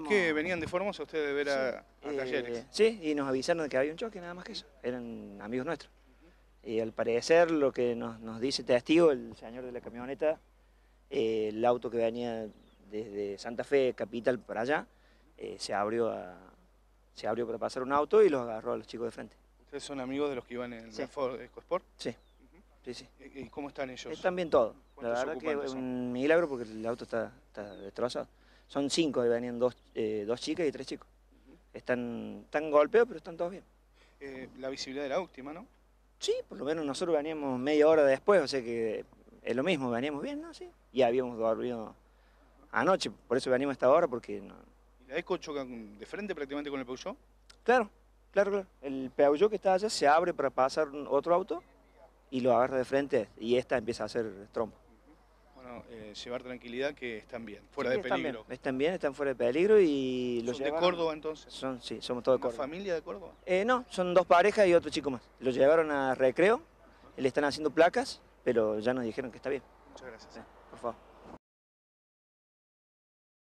Que venían de Formosa ustedes de ver Sí, a Talleres. sí, y nos avisaron de que había un choque, nada más que eso. Eran amigos nuestros. Y al parecer, lo que nos dice testigo, el señor de la camioneta, el auto que venía desde Santa Fe, capital, para allá, se abrió para pasar un auto y los agarró a los chicos de frente. ¿Ustedes son amigos de los que iban en Sí. la Ford EcoSport? Sí, sí, sí. ¿Y cómo están ellos? Están bien todos. La ¿Cuántos verdad que ocupantes es son? un milagro porque el auto está destrozado. Son 5, y venían dos chicas y 3 chicos. Están golpeados, pero están todos bien. La visibilidad era óptima, ¿no? Sí, por lo menos nosotros veníamos media hora después, o sea que es lo mismo, veníamos bien, ¿no? Sí. Y habíamos dormido anoche, por eso veníamos a esta hora, porque no. ¿Y la Eco choca de frente prácticamente con el Peugeot? Claro, claro. El Peugeot que está allá se abre para pasar otro auto y lo agarra de frente y esta empieza a hacer trompo. Bueno, llevar tranquilidad que están bien, fuera Sí, de peligro. están bien, están fuera de peligro y los ¿Son de llevaron. Córdoba entonces? Sí, somos todos de ¿Una Córdoba. familia de Córdoba? No, son 2 parejas y otro chico más. Los llevaron a Recreo, le están haciendo placas, pero ya nos dijeron que está bien. Muchas gracias. Sí, por favor.